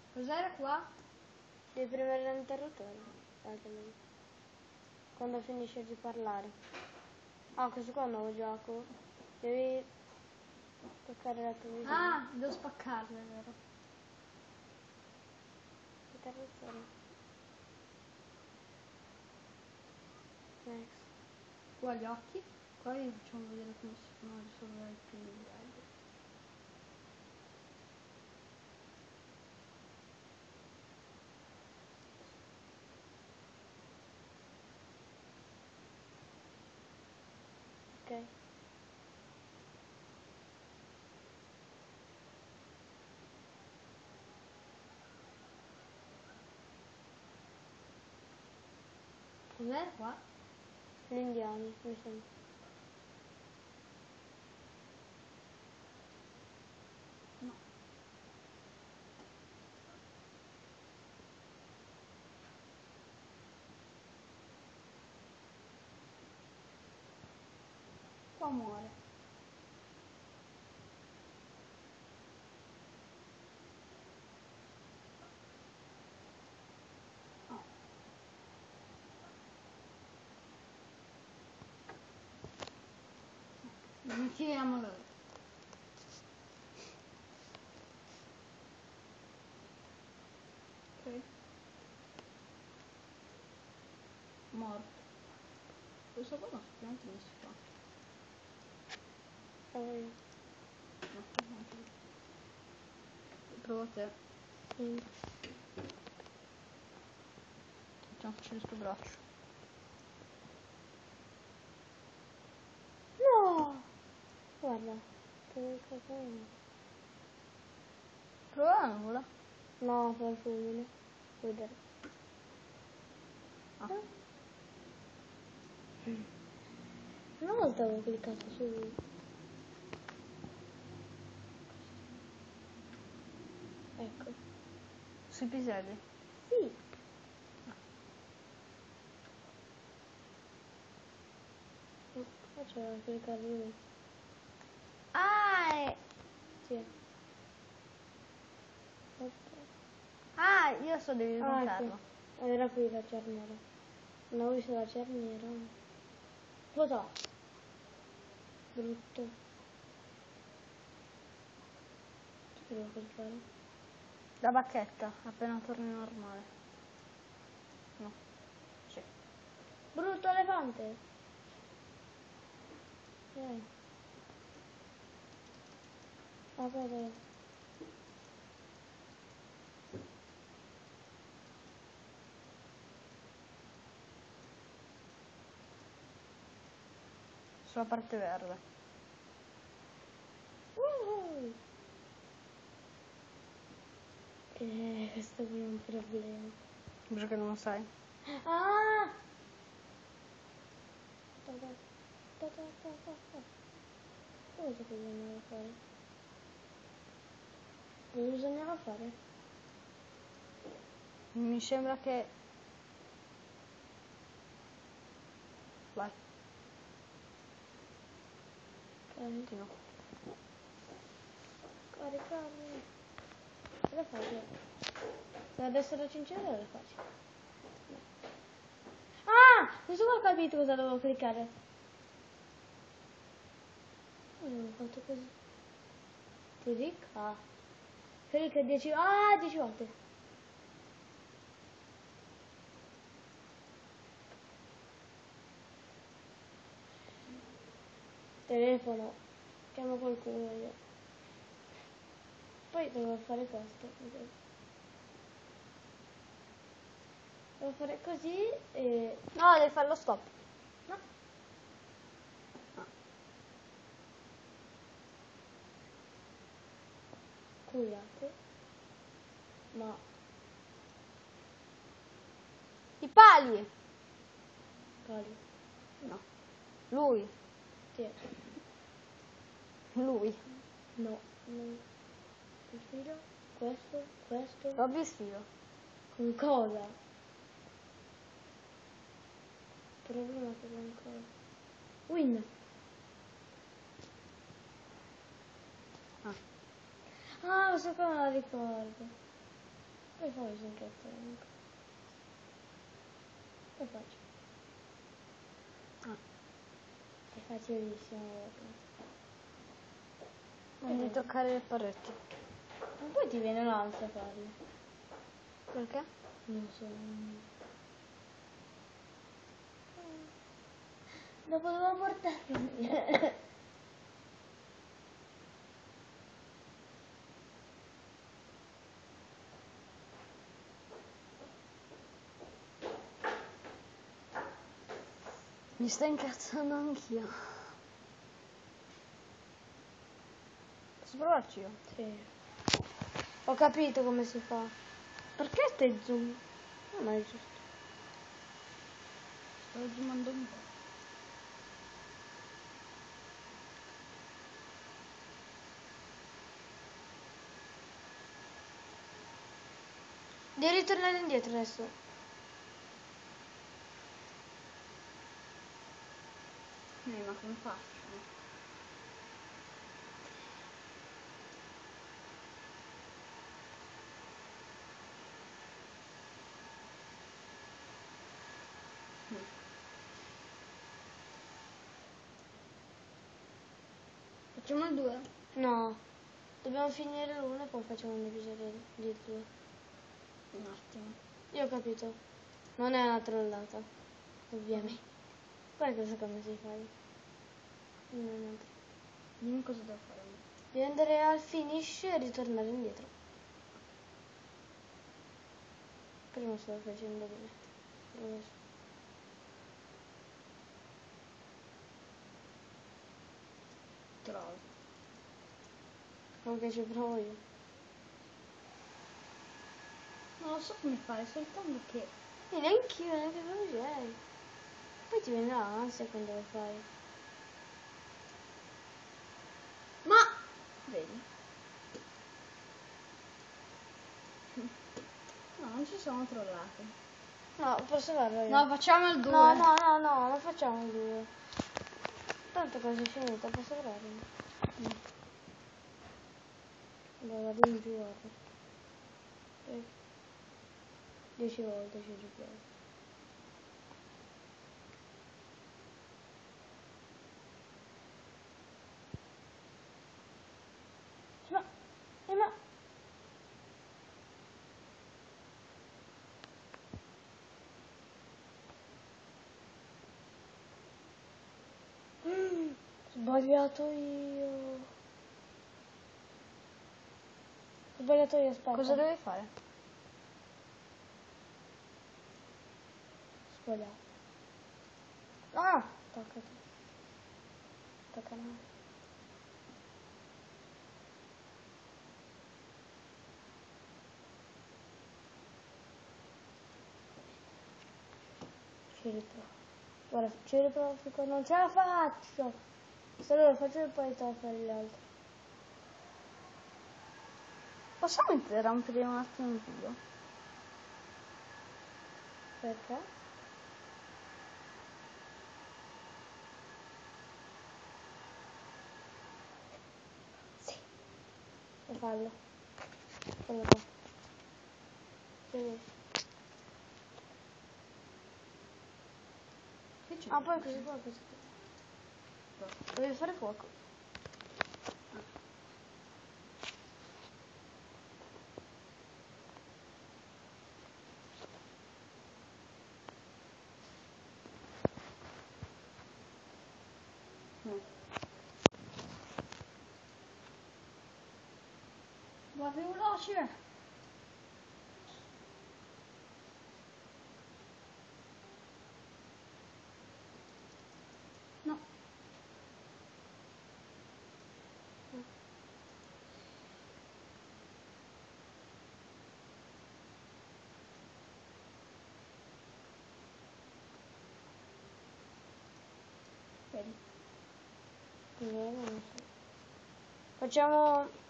Cos'era qua? Devi premere l'interruttore. Quando finisce di parlare. Ah, questo qua è un nuovo gioco. Devi toccare la televisione. Ah, devo spaccarla, è vero. Interruttore. Next. Qua gli occhi. Qua vi facciamo vedere come si fanno a risolvere i primi livelli. Ok. Cos'era qua? Gli indiani, mi sembra. No. Qua muore. Oh. Ritiriamolo. Ok. Morto. Questo qua non sappiamo come si fa. Stavo io. No, anche io. Provo te. Facciamoci il tuo braccio. No! Guarda. Che cosa è? Prova la nuvola. No, per fulmine. Vedere. Ah. Una volta avevo cliccato su... Ecco. Sui piselli. Sì. Faccio cliccare lui. Ah, Sì. Ok. ah, io so devi Ah, smontarlo. ecco. Era qui la cerniera. Non ho visto la cerniera. Cosa? Brutto. Che devo cliccare? La bacchetta, appena torni normale. No. Sì. Brutto elefante. Vabbè. Sulla parte verde. Questo qui è un problema. Perché non lo sai? Ah! Cosa bisognava fare? Cosa bisognava fare? Mi sembra che... Vai, Continua. Caricare. Era facile. Se ad essere sincero era facile. Ah! Adesso ho capito cosa dovevo cliccare. Ho fatto così. Ti dico? Ah. Clicca 10. Ah, 10 volte. Telefono. Chiamo qualcuno io. Poi devo fare questo. Devo fare così e... no, devi fare lo stop. No. Scusate. Ma... I pali. Cali. No. Lui. Sì. Lui. No. No. Il filo? Questo. Roby il filo. Con cosa? Problema che non cosa. Win. Ah, questo qua non la ricordo. Poi fai sempre anche. Poi faccio. Ah. È facilissimo. Non devi toccare le pareti. Ma poi ti viene l'ansia a farle. Perché? Non so. Dopo devo portarlo. Mi sto incazzando anch'io. Posso provarci io? Sì. Ho capito come si fa. Perché stai zoom? Non è giusto. Sto zoomando un po'. Devi ritornare indietro adesso. Ma come faccio? Facciamo il 2? No. Dobbiamo finire l'uno e poi facciamo un episodio di due. Un attimo. Io ho capito. Non è una trollata. Ovviamente. Poi cosa come si fa? Dimmi cosa devo fare. Devi andare al finish e ritornare indietro. Prima sto facendo bene. Trovo. Ok, ci provo io. Non lo so come fare, soltanto che... E neanche io, neanche tu sei. Poi ti viene l'ansia quando lo fai. Ma! Vedi? No, non ci sono trollate. No, posso farlo io. No, facciamo il 2. No, no, no, no, non facciamo il 2. Tanto cosa è finita, posso farlo? Vado in giù, guarda. 10 volte ci ripeto. Ma... Sbagliato io. Sbagliato io, aspetta. Cosa devi fare? Sbagliato. Ah! Toccati. Tocca a me. Ci riprovo. Guarda, ci riprovo perché non ce la faccio. Se non lo faccio e poi devo fare gli altri. Possiamo interrompere un attimo il video? Perché? Sì. E fallo. Fallo qua. Sì. Che c'è? Ah, poi così qua, così qua. Devi fare fuoco. Va più veloce! No. Vedi? Non so. Facciamo